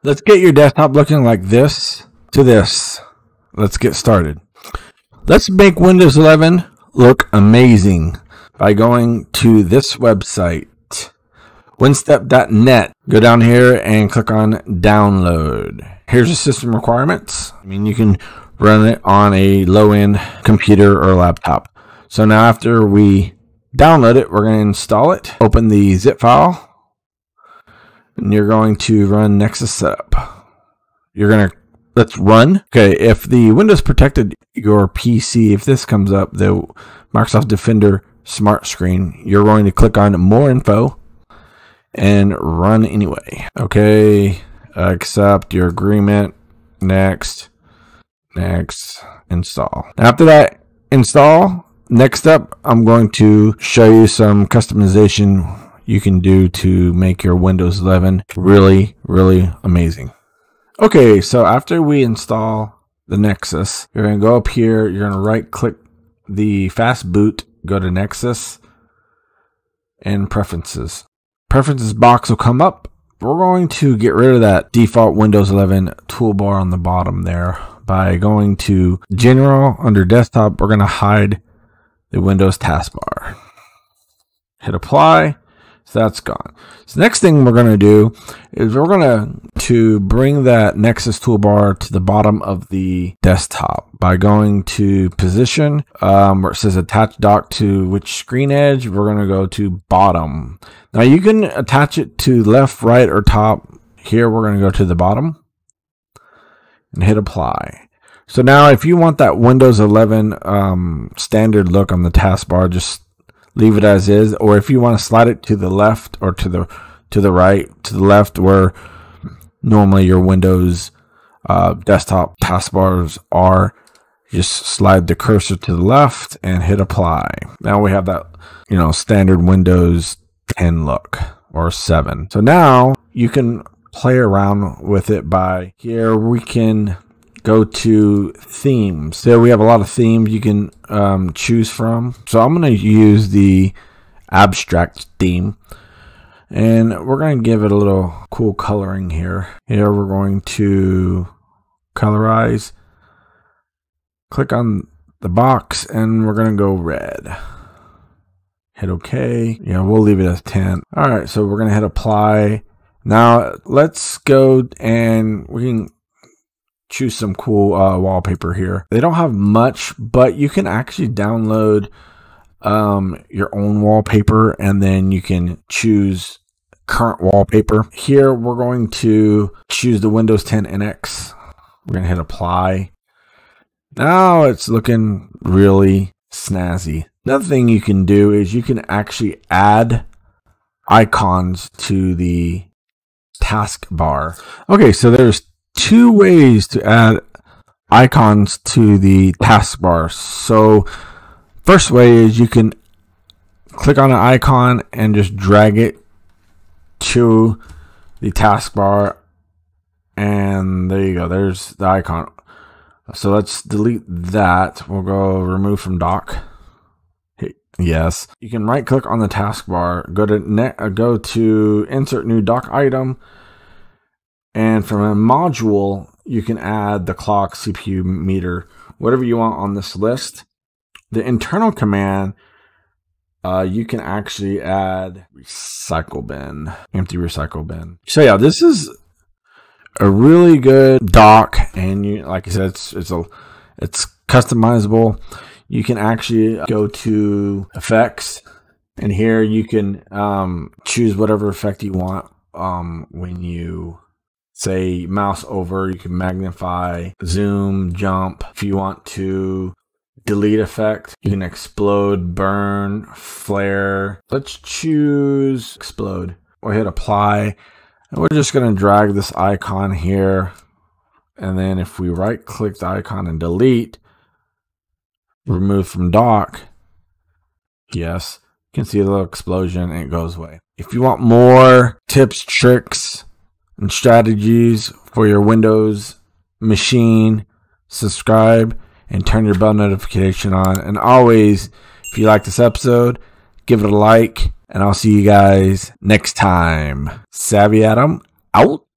let's get your desktop looking like this to this. Let's get started. Let's make Windows 11 look amazing by going to this website, winstep.net. Go down here and click on download. Here's the system requirements. You can run it on a low-end computer or laptop. So now after we download it, we're going to install it. Open the zip file, and you're going to run Nexus setup. Let's run. Okay, if the Windows protected your PC, if this comes up, the Microsoft Defender Smart Screen, you're going to click on More Info and run anyway. Okay, accept your agreement. Next, install. After that install, next up, I'm going to show you some customization you can do to make your Windows 11 really, really amazing. Okay, so after we install the Nexus, you're going to go up here, you're going to right click the fast boot, go to Nexus and Preferences. Preferences box will come up. We're going to get rid of that default Windows 11 toolbar on the bottom there by going to General. Under Desktop, we're going to hide the Windows taskbar. Hit Apply. So that's gone. So next thing we're going to do is we're going to bring that Nexus toolbar to the bottom of the desktop by going to Position, where it says Attach Dock to which screen edge. We're going to go to Bottom. Now you can attach it to left, right, or top. Here we're going to go to the bottom and hit Apply. So now if you want that Windows 11 standard look on the taskbar, just leave it as is, or if you want to slide it to the left or to the right, to the left where normally your Windows desktop taskbars are, just slide the cursor to the left and hit Apply. Now we have that, standard Windows 10 look or 7. So now you can play around with it by here. We can go to themes. So we have a lot of themes you can choose from. So I'm going to use the abstract theme, and we're going to give it a little cool coloring here. Here we're going to colorize. Click on the box, and we're going to go red. Hit OK. We'll leave it as 10. All right, so we're going to hit Apply. Now let's go and we can choose some cool wallpaper here. They don't have much, but you can actually download your own wallpaper, and then you can choose current wallpaper. Here we're going to choose the Windows 10 NX. We're going to hit Apply. Now it's looking really snazzy. Another thing you can do is you can actually add icons to the taskbar. Okay, so there's two ways to add icons to the taskbar. So first way is you can click on an icon and just drag it to the taskbar, and there you go, there's the icon. So let's delete that. We'll go remove from dock. Yes, you can right click on the taskbar, go to insert new dock item, and from a module, you can add the clock, CPU, meter, whatever you want on this list. The internal command, you can actually add recycle bin, empty recycle bin. So yeah, this is a really good dock, and like I said, it's customizable. You can actually go to effects, and here you can choose whatever effect you want. When you say mouse over, you can magnify, zoom, jump. If you want to delete effect, you can explode, burn, flare. Let's choose explode. We'll hit Apply, and we're just going to drag this icon here, and then if we right click the icon and delete, remove from dock, yes, you can see a little explosion and it goes away. If you want more tips, tricks, and strategies for your Windows machine, subscribe and turn your bell notification on. And always, if you like this episode, give it a like, and I'll see you guys next time. Savvy Adam out.